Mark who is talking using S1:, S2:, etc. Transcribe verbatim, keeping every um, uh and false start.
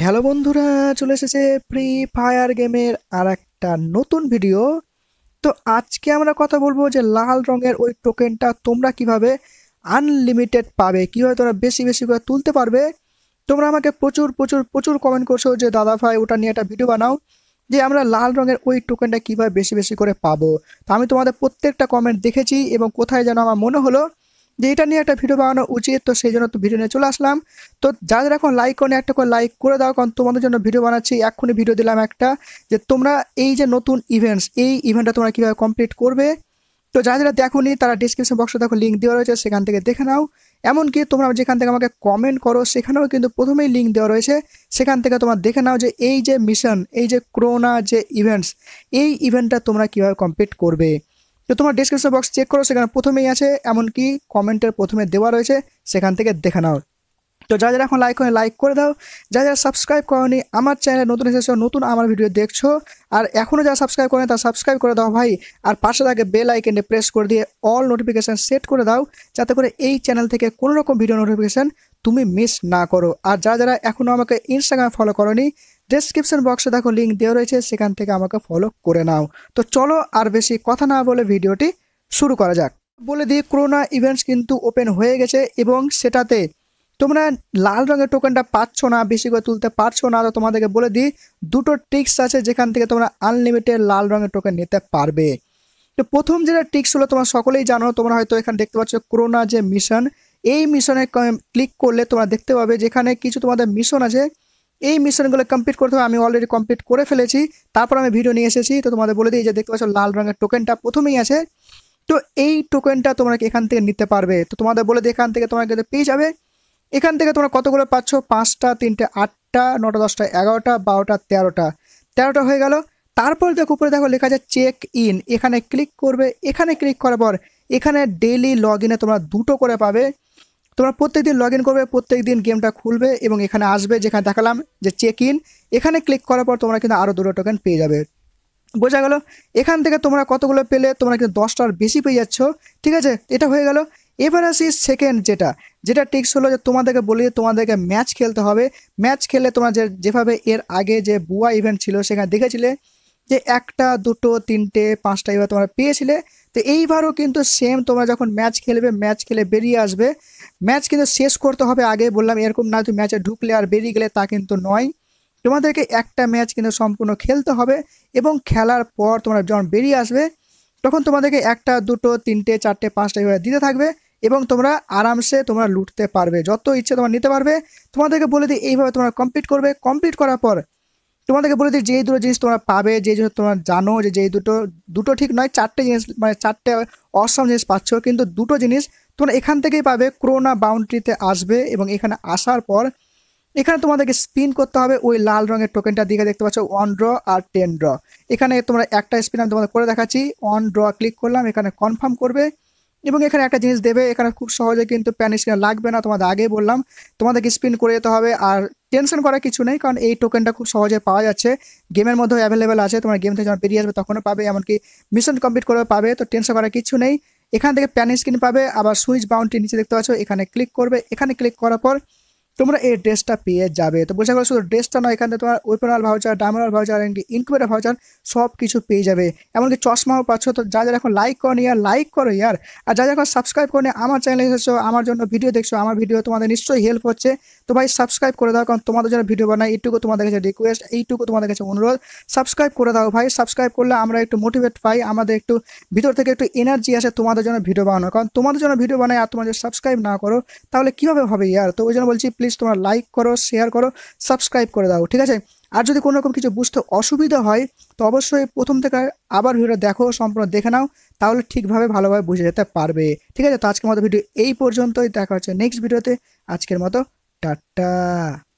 S1: Hello বন্ধুরা, চলে এসেছে ফ্রি ফায়ার গেমের আর একটা নতুন ভিডিও। তো আজকে আমরা কথা বলবো যে লাল রঙের ওই টোকেনটা তোমরা কিভাবে আনলিমিটেড পাবে, কিভাবে তোমরা বেশি বেশি করে তুলতে পারবে। তোমরা আমাকে প্রচুর প্রচুর প্রচুর কমেন্ট করছো যে দাদা ভাই ওটা নিয়ে একটা ভিডিও বানাও, যে আমরা লাল রঙের ওই টোকেনটা কিভাবে বেশি বেশি করে পাবো। তো আমি তোমাদের প্রত্যেকটা কমেন্ট দেখেছি এবং কোথায় যেন আমার মনে হলো যে এটা নিয়ে একটা ভিডিও বানানো উচিত, তো সেই জন্য তো ভিডিও নিয়ে চলে আসলাম। তো যাদের এখন লাইক করে একটা করে লাইক করে দাও, কারণ তোমাদের জন্য ভিডিও বানাচ্ছি। এক্ষুনি ভিডিও দিলাম একটা, যে তোমরা এই যে নতুন ইভেন্টস, এই ইভেন্টটা তোমরা কীভাবে কমপ্লিট করবে। তো যারা যারা দেখোনি তারা ডিসক্রিপশন বক্সে দেখো লিঙ্ক দেওয়া রয়েছে, সেখান থেকে দেখে নাও। এমনকি তোমরা যেখান থেকে আমাকে কমেন্ট করো সেখানেও কিন্তু প্রথমেই লিঙ্ক দেওয়া রয়েছে, সেখান থেকে তোমরা দেখে নাও যে এই যে মিশন, এই যে ক্রোনা যে ইভেন্টস, এই ইভেন্টটা তোমরা কীভাবে কমপ্লিট করবে। তো তোমার ডিসক্রিপশন বক্স চেক করো, সেখানে প্রথমেই আছে, এমনকি কমেন্টের প্রথমে দেওয়া রয়েছে, সেখান থেকে দেখে নাও। তো যা যারা এখন লাইক করে লাইক করে দাও, যা যারা সাবস্ক্রাইব করোনি আমার চ্যানেলে নতুন এসেছো, নতুন আমার ভিডিও দেখছো আর এখনও যারা সাবস্ক্রাইব করেনি তারা সাবস্ক্রাইব করে দাও ভাই। আর পাশে থাকে বেল আইকনে প্রেস করে দিয়ে অল নোটিফিকেশান সেট করে দাও, যাতে করে এই চ্যানেল থেকে কোনো রকম ভিডিও নোটিফিকেশান তুমি মিস না করো। আর যারা যারা এখনও আমাকে ইনস্টাগ্রামে ফলো করোনি, ডেসক্রিপশন বক্সে দেখো লিঙ্ক দেওয়া রয়েছে, সেখান থেকে আমাকে ফলো করে নাও। তো চলো আর বেশি কথা না বলে ভিডিওটি শুরু করা যাক। বলে দিই, ক্রোনা ইভেন্টস কিন্তু ওপেন হয়ে গেছে এবং সেটাতে তোমরা লাল রঙের টোকেনটা পাচ্ছ না, বেশি করে তুলতে পারছো না। তো তোমাদেরকে বলে দিই দুটো ট্রিক্স আছে যেখান থেকে তোমরা আনলিমিটেড লাল রঙের টোকেন নিতে পারবে। তো প্রথম যেটা ট্রিক্স হলো, তোমরা সকলেই জানো, তোমরা হয়তো এখানে দেখতে পাচ্ছ ক্রোনা যে মিশন, এই মিশনে ক্লিক করলে তোমরা দেখতে পাবে যেখানে কিছু তোমাদের মিশন আছে। এই মিশনগুলো কমপ্লিট করতে হবে, আমি অলরেডি কমপ্লিট করে ফেলেছি, তারপর আমি ভিডিও নিয়ে এসেছি। তো তোমাদের বলে দিই যে দেখতে পাচ্ছ লাল রঙের টোকেনটা প্রথমেই আছে। তো এই টোকেনটা তোমরা এখান থেকে নিতে পারবে। তো তোমাদের বলে দিই এখান থেকে তোমরা কিন্তু পেয়ে যাবে। এখান থেকে তোমরা কতগুলো পাচ্ছ, পাঁচটা, তিনটে, আটটা, নটা, দশটা, এগারোটা, বারোটা, তেরোটা, তেরোটা হয়ে গেল। তারপর দেখো উপরে দেখো লেখা আছে চেক ইন, এখানে ক্লিক করবে। এখানে ক্লিক করার পর এখানে ডেইলি লগ ইনে তোমরা দুটো করে পাবে। তোমরা প্রত্যেকদিন লগ ইন করবে, প্রত্যেক দিন গেমটা খুলবে এবং এখানে আসবে যেখানে দেখালাম যে চেক ইন, এখানে ক্লিক করার পর তোমরা কিন্তু আরও দুটো টোকেন পেয়ে যাবে। বোঝা গেল? এখান থেকে তোমরা কতগুলো পেলে, তোমরা কিন্তু দশটার বেশি পেয়ে যাচ্ছ। ঠিক আছে, এটা হয়ে গেল। এবার আসি সেকেন্ড যেটা যেটা টিক্স হলো, যে তোমাদেরকে বলি তোমাদেরকে ম্যাচ খেলতে হবে। ম্যাচ খেলে তোমরা যে যেভাবে এর আগে যে বুয়া ইভেন্ট ছিল সেখানে দেখেছিলে যে একটা, দুটো, তিনটে, পাঁচটা এবার তোমরা পেয়েছিলে। তো এইবারও কিন্তু সেম, তোমরা যখন ম্যাচ খেলবে, ম্যাচ খেলে বেরিয়ে আসবে, ম্যাচ কিন্তু শেষ করতে হবে আগে। বললাম এরকম না তুমি ম্যাচে ঢুকলে আর বেরিয়ে গেলে, তা কিন্তু নয়। তোমাদেরকে একটা ম্যাচ কিন্তু সম্পূর্ণ খেলতে হবে এবং খেলার পর তোমরা যখন বেরিয়ে আসবে তখন তোমাদেরকে একটা, দুটো, তিনটে, চারটে, পাঁচটা এভাবে দিতে থাকবে এবং তোমরা আরামসে তোমরা লুটতে পারবে, যত ইচ্ছে তোমরা নিতে পারবে। তোমাদেরকে বলে দিই এইভাবে তোমরা কমপ্লিট করবে। কমপ্লিট করার পর তোমাদেরকে বলে দিই যেই দুটো জিনিস তোমরা পাবে, যে জিনিস তোমরা জানো যে যেই দুটো, দুটো ঠিক নয়, চারটে জিনিস, মানে চারটে অসম জিনিস পাচ্ছ, কিন্তু দুটো জিনিস তোমরা এখান থেকেই পাবে। ক্রোনা বাউন্ডারিতে আসবে এবং এখানে আসার পর এখানে তোমাদেরকে স্পিন করতে হবে ওই লাল রঙের টোকেনটা দিকে, দেখতে পাচ্ছ ওয়ান ড্র আর টেন ড্র। এখানে তোমরা একটা স্পিন আমি তোমাদের করে দেখাচ্ছি। ওয়ান ড্র ক্লিক করলাম, এখানে কনফার্ম করবে এবং এখানে একটা জিনিস দেবে। এখানে খুব সহজে কিন্তু প্যান স্ক্রিন লাগবে না, তোমাদের আগেই বললাম, তোমাদেরকে স্পিন করে যেতে হবে। আর টেনশন করার কিছু নেই, কারণ এই টোকেনটা খুব সহজে পাওয়া যাচ্ছে, গেমের মধ্যেও অ্যাভেলেবেল আছে। তোমার গেম থেকে যখন বেরিয়ে আসবে তখনও পাবে, এমনকি মিশন কমপ্লিট করে পাবে। তো টেনশন করার কিছু নেই। এখান থেকে প্যান স্ক্রিন পাবে, আবার সুইচ বাউন্ডারি নিচে দেখতে পাচ্ছ, এখানে ক্লিক করবে। এখানে ক্লিক করার পর তোমরা এই ড্রেসটা পেয়ে যাবে। তো বোঝা গেল শুধু ড্রেসটা নয়, এখান থেকে তোমার ওয়েপনাল ভাউচার, ডায়মন্ড ভাউচার, এমনকি ইনকিউবেটর ভাউচার সব কিছু পেয়ে যাবে, এমনকি চশমাও পাচ্ছ। তো যা যারা এখন লাইক করো ইয়ার, লাইক করো ইয়ার। আর যা যখন সাবস্ক্রাইব করে আমার চ্যানেলে এসেছো, আমার জন্য ভিডিও দেখছো, আমার ভিডিও তোমাদের নিশ্চয়ই হেল্প হচ্ছে। তো ভাই সাবস্ক্রাইব করে দাও, কারণ তোমাদের জন্য ভিডিও বানাই, এইটুকু তোমাদের কাছে রিকোয়েস্ট, এইটুকু তোমাদের কাছে অনুরোধ, সাবস্ক্রাইব করে দাও ভাই। সাবস্ক্রাইব করলে আমরা একটু মোটিভেট পাই, আমাদের একটু ভিতর থেকে একটু এনার্জি আসে তোমাদের জন্য ভিডিও বানানো। কারণ তোমাদের জন্য ভিডিও বানাই আর তোমরা যদি সাবস্ক্রাইব না করো তাহলে কীভাবে হবে ইয়ার। তো ওই জন্য বলছি প্লিজ তোমরা লাইক করো, শেয়ার করো, সাবস্ক্রাইব করে দাও, ঠিক আছে? আর যদি কোনো রকম কিছু বুঝতে অসুবিধা হয় তো অবশ্যই প্রথম থেকে আবার ভিডিওটা দেখো, সম্পূর্ণ দেখে নাও, তাহলে ঠিকভাবে ভালোভাবে বুঝে যেতে পারবে, ঠিক আছে? তো আজকের মতো ভিডিও এই পর্যন্তই, দেখা হচ্ছে নেক্সট ভিডিওতে। আজকের মতো টাটা।